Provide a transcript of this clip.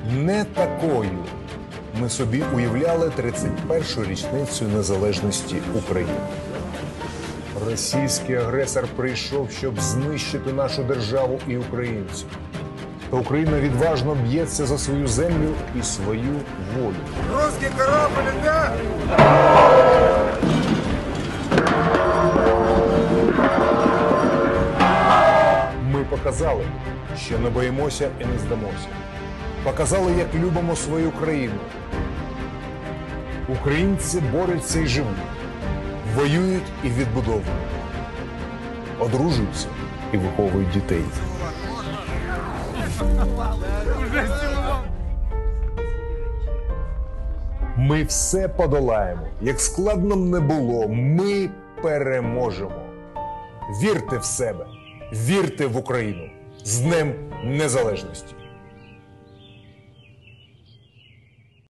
Не такою ми собі уявляли 31-ю річницю незалежності України. Російський агресор прийшов, щоб знищити нашу державу і українців. Та Україна відважно б'ється за свою землю і свою волю. Русский корабль, да? Ми показали, що не боїмося і не здамося. Показали, як любимо свою країну. Українці борються і живуть, воюють і відбудовують, одружуються і виховують дітей. Ми все подолаємо. Як складно б не було, ми переможемо. Вірте в себе, вірте в Україну. З Днем Незалежності!